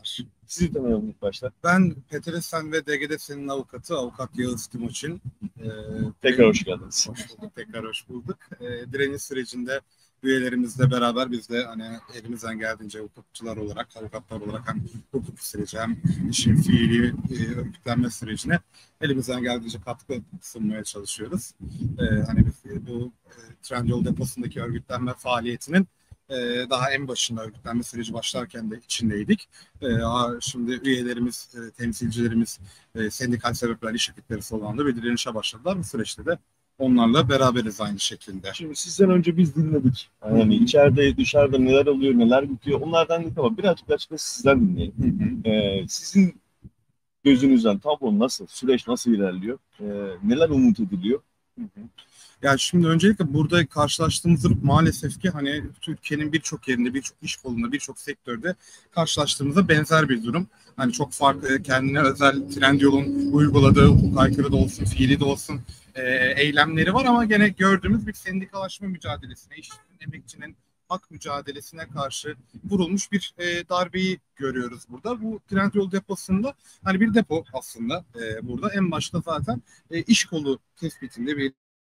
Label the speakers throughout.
Speaker 1: Merhabalar.
Speaker 2: Sizi tanıyalım ilk başta.
Speaker 1: Ben Petresen ve DGDS'nin avukatı, Avukat Yağız Timoçin.
Speaker 2: Tekrar hoş geldiniz.
Speaker 1: Hoş bulduk, tekrar hoş bulduk. Direniş sürecinde üyelerimizle beraber biz de hani elimizden geldiğince hukukçular olarak, avukatlar olarak hem hukuk süreci hem işin fiili örgütlenme sürecine elimizden geldiğince katkı sunmaya çalışıyoruz. Hani biz bu Trendyol deposundaki örgütlenme faaliyetinin daha en başında örgütlenme süreci başlarken de içindeydik. Şimdi üyelerimiz, temsilcilerimiz sendikal sebepler, iş akitleri sonlandı ve direnişe başladılar. Bu süreçte de onlarla beraberiz aynı şekilde.
Speaker 2: Şimdi sizden önce biz dinledik. Yani içeride, dışarıda neler oluyor, neler bitiyor onlardan değil ama birazcık açıkçası sizden dinleyelim. Sizin gözünüzden tablo nasıl, süreç nasıl ilerliyor, neler umut ediliyor?
Speaker 1: Yani şimdi öncelikle burada karşılaştığımız durum maalesef ki hani Türkiye'nin birçok yerinde, birçok iş kolunda, birçok sektörde karşılaştığımızda benzer bir durum. Hani çok farklı kendine özel Trendyol'un uyguladığı hukuk aykırı da olsun, fiili de olsun eylemleri var ama gene gördüğümüz bir sendikalaşma mücadelesine, işçinin, emekçinin hak mücadelesine karşı vurulmuş bir darbeyi görüyoruz burada. Bu Trendyol deposunda hani bir depo aslında burada en başta zaten iş kolu tespitinde bir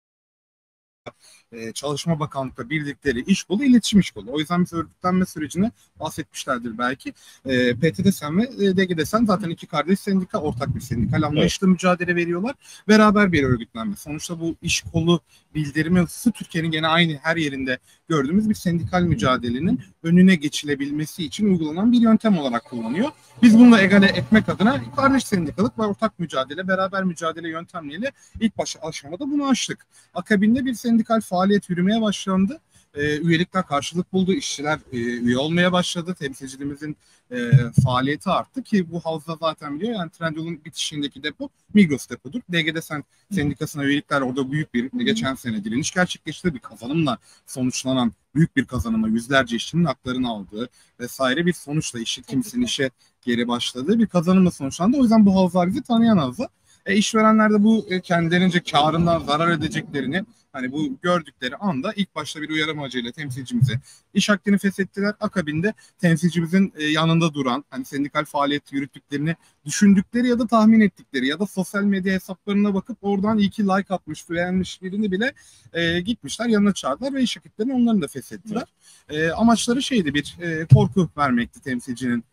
Speaker 1: Çalışma Bakanlık'la bildikleri iş kolu iletişim iş kolu. O yüzden biz örgütlenme sürecini bahsetmişlerdir belki. PTTSEN ve DGDSEN zaten iki kardeş sendika, ortak bir sendikal anlayışla mücadele veriyorlar. Beraber bir örgütlenme. Sonuçta bu iş kolu bildirme hususu Türkiye'nin gene aynı her yerinde gördüğümüz bir sendikal mücadelenin önüne geçilebilmesi için uygulanan bir yöntem olarak kullanıyor. Biz bunu egale etmek adına kardeş sendikalık ve ortak mücadele, beraber mücadele yöntemleriyle ilk aşamada bunu açtık. Akabinde bir sendikal faaliyet yürümeye başlandı. Üyelikler karşılık buldu. İşçiler üye olmaya başladı. Temsilcilerimizin faaliyeti arttı ki bu havza zaten biliyor. Yani Trendyol'un bitişiğindeki depo Migros depodur. DGDSEN sendikasına üyelikler orada büyük bir geçen sene direniş gerçekleşti. Bir kazanımla sonuçlanan büyük bir kazanımla yüzlerce işçinin haklarını aldığı vesaire bir sonuçla kimsenin işe geri başladığı bir kazanımla sonuçlandı. O yüzden bu havza bizi tanıyan havza. İşverenler de bu kendilerince karından zarar edeceklerini hani bu gördükleri anda ilk başta bir uyarı amacıyla temsilcimize iş hakkını feshettiler. Akabinde temsilcimizin yanında duran hani sendikal faaliyet yürüttüklerini düşündükleri ya da tahmin ettikleri ya da sosyal medya hesaplarına bakıp oradan iyi ki like atmış, beğenmiş birini bile gitmişler yanına çağırdılar ve iş akitlerini onların da feshettiler. Amaçları şeydi bir korku vermekti temsilcinin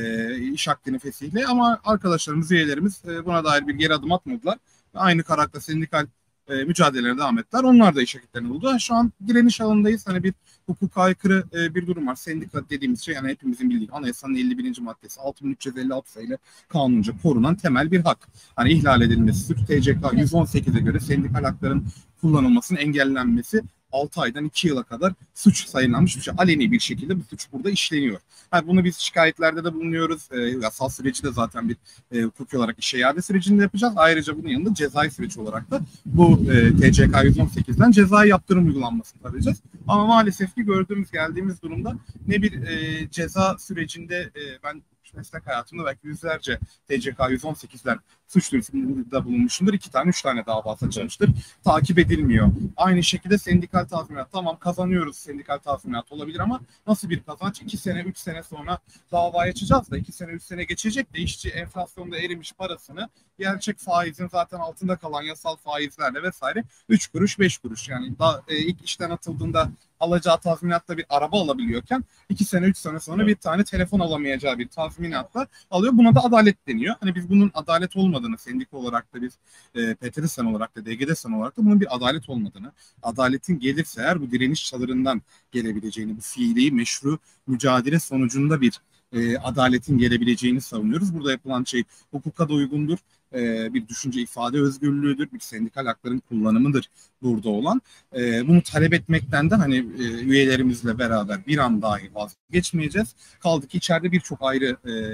Speaker 1: iş hakkını fesiyle ama arkadaşlarımız, üyelerimiz buna dair bir geri adım atmadılar. Aynı karakter sendikal mücadelelerine devam ettiler. Onlar da iş akitlerini buldu. Şu an direniş alanındayız. Hani bir hukuka aykırı bir durum var. Sendika dediğimiz şey yani hepimizin bildiği anayasanın 51. maddesi 6356 sayılı kanunca korunan temel bir hak. Hani ihlal edilmesi, TCK 118'e göre sendikal hakların kullanılmasının engellenmesi 6 aydan 2 yıla kadar suç sayılanmış bir şey. Aleni bir şekilde bu suç burada işleniyor. Yani bunu biz şikayetlerde de bulunuyoruz. Yasal süreci de zaten bir hukuki olarak işe iade sürecinde yapacağız. Ayrıca bunun yanında cezai süreç olarak da bu TCK 118'den cezai yaptırım uygulanmasını arayacağız. Ama maalesef ki geldiğimiz durumda ne bir ceza sürecinde ben meslek hayatımda belki yüzlerce TCK 118'den suç duyurusunda bulunmuşumdur. 2 tane, 3 tane dava açılmıştır. Takip edilmiyor. Aynı şekilde sendikal tazminat. Tamam kazanıyoruz sendikal tazminat olabilir ama nasıl bir kazanç? 2 sene, 3 sene sonra davayı açacağız da 2 sene, 3 sene geçecek de işçi enflasyonda erimiş parasını gerçek faizin zaten altında kalan yasal faizlerle vesaire 3 kuruş, 5 kuruş yani ilk işten atıldığında alacağı tazminatla bir araba alabiliyorken 2 sene 3 sene sonra bir tane telefon alamayacağı bir tazminatla alıyor. Buna da adalet deniyor. Hani biz bunun adalet olmadığını sendika olarak da biz PTTSEN olarak da DGDSEN olarak da bunun bir adalet olmadığını, adaletin gelirse eğer bu direniş çadırından gelebileceğini, bu fiili meşru mücadele sonucunda bir adaletin gelebileceğini savunuyoruz. Burada yapılan şey hukuka da uygundur. Bir düşünce ifade özgürlüğüdür, bir sendikal hakların kullanımıdır burada olan. Bunu talep etmekten de hani üyelerimizle beraber bir an dahi vazgeçmeyeceğiz. Kaldı ki içeride birçok ayrı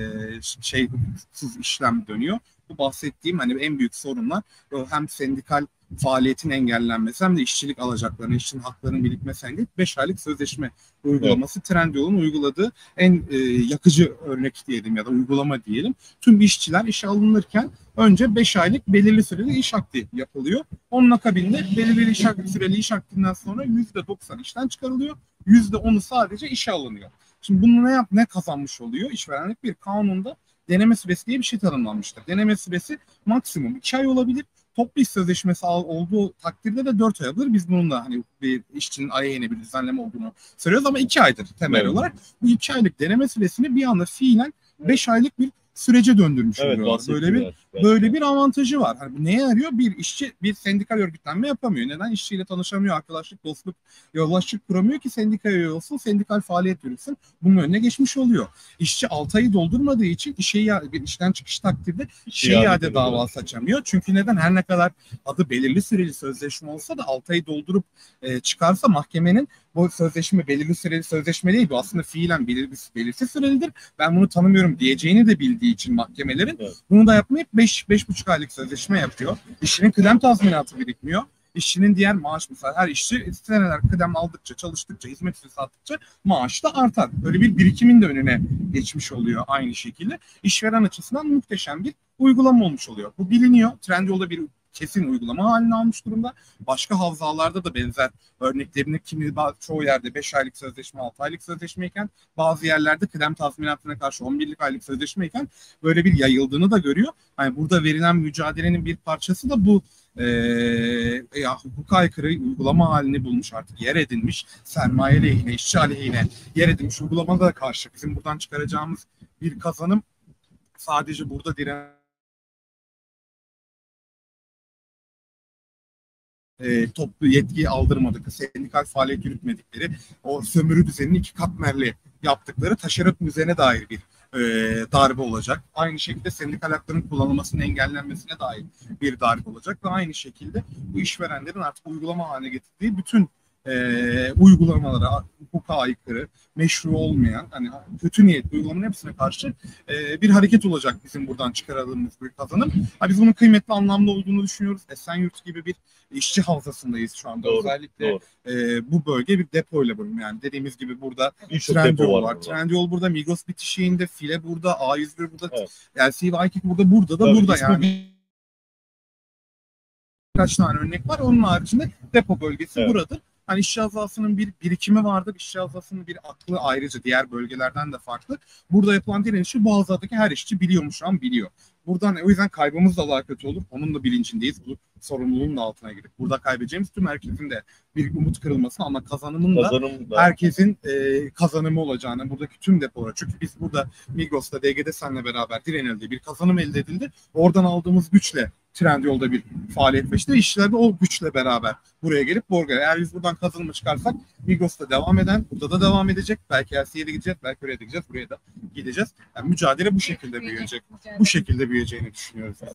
Speaker 1: hukuksuz işlem dönüyor. Bu bahsettiğim hani en büyük sorunlar hem sendikal faaliyetin engellenmesi hem de işçilik alacaklarının, işçinin haklarının birikmesi engelleyip 5 aylık sözleşme uygulaması Trendyol'un uyguladığı en yakıcı örnek diyelim ya da uygulama diyelim. Tüm işçiler işe alınırken önce 5 aylık belirli süreli iş akdi yapılıyor. Onun akabinde belirli süreli iş akdinden sonra %90 işten çıkarılıyor. %10'u sadece işe alınıyor. Şimdi bunu ne kazanmış oluyor? İşverenlik bir kanunda deneme süresi diye bir şey tanımlanmıştır. Deneme süresi maksimum 2 ay olabilir. Toplu iş sözleşmesi olduğu takdirde de 4 ay alır. Biz bunun da hani bir işçinin aleyhine bir düzenleme olduğunu söylüyoruz ama 2 aydır temel olarak. Bu 2 aylık deneme süresini bir anda fiilen 5 aylık bir sürece döndürmüş oluyorlar. Böyle bir avantajı var. Hani bu neye yarıyor? Bir işçi bir sendikal örgütlenme yapamıyor. Neden? İşçiyle tanışamıyor, arkadaşlık, dostluk, yoldaşlık kuramıyor ki sendikaya üye olsun, sendikal faaliyet yürütsün. Bunun önüne geçmiş oluyor. İşçi 6 ayı doldurmadığı için bir işten çıkış takdirde iade davası açamıyor. Çünkü neden? Her ne kadar adı belirli süreli sözleşme olsa da 6 ayı doldurup çıkarsa mahkemenin bu sözleşme belirli süreli sözleşme değil. Bu aslında fiilen belirsiz sürelidir. Ben bunu tanımıyorum diyeceğini de bildiği için mahkemelerin bunu da yapmayıp 5,5 aylık sözleşme yapıyor. İşçinin kıdem tazminatı birikmiyor. İşçinin diğer maaş mesela her işçi seneler kıdem aldıkça, çalıştıkça, hizmet süresi arttıkça maaş da artar. Böyle bir birikimin de önüne geçmiş oluyor aynı şekilde. İşveren açısından muhteşem bir uygulama olmuş oluyor. Bu biliniyor. Trendyol'da bir kesin uygulama haline almış durumda. Başka havzalarda da benzer örneklerini çoğu yerde 5 aylık sözleşme, 6 aylık sözleşmeyken bazı yerlerde kıdem tazminatına karşı 11'lik aylık sözleşmeyken böyle bir yayıldığını da görüyor. Yani burada verilen mücadelenin bir parçası da bu hukuka aykırı uygulama halini bulmuş artık yer edinmiş sermaye lehine, işçi aleyhine yer edinmiş uygulamada da karşı bizim buradan çıkaracağımız bir kazanım sadece burada toplu yetki aldırmadık, sendikal faaliyet yürütmedikleri, o sömürü düzenini 2 katmerli yaptıkları taşeron düzene dair bir darbe olacak. Aynı şekilde sendikal hakların kullanılmasının engellenmesine dair bir darbe olacak ve aynı şekilde bu işverenlerin artık uygulama haline getirdiği bütün uygulamalara, hukuka aykırı, meşru olmayan, hani kötü niyetli uygulamanın hepsine karşı bir hareket olacak bizim buradan çıkaraldığımız bir kazanım. Biz bunun kıymetli, anlamlı olduğunu düşünüyoruz. Esenyurt gibi bir işçi havzasındayız şu anda.
Speaker 2: Doğru,
Speaker 1: özellikle
Speaker 2: doğru.
Speaker 1: Bu bölge bir depoyla bölüm. Yani dediğimiz gibi burada Trendyol var. Trendyol burada, Migros bitişiğinde, File burada, A101 burada, LC Viking burada da burada yani. Birkaç tane örnek var. Onun haricinde depo bölgesi buradır. Hani işçi havzasının bir birikimi vardır. İşçi havzasının bir aklı ayrıca diğer bölgelerden de farklı. Burada yapılan direnişi bu havzadaki her işçi biliyormuş an biliyor. Buradan o yüzden kaybımız da daha kötü olur. Onun da bilincindeyiz. Bu sorumluluğun da altına girip. Burada kaybedeceğimiz tüm herkesin de bir umut kırılması ama kazanımın da herkesin kazanımı olacağını buradaki tüm depolara. Çünkü biz burada Migros'ta, DG'de seninle beraber direnildi. Bir kazanım elde edildi. Oradan aldığımız güçle Trendyol'da bir faaliyet ve işte işçiler de o güçle beraber buraya gelip eğer biz buradan kazanımı çıkarsak Migros'ta devam eden, burada da devam edecek. Belki LC'ye de gideceğiz, belki oraya da gideceğiz, buraya da gideceğiz. Yani mücadele bu şekilde büyüyecek. Bu şekilde büyüyeceğini düşünüyoruz.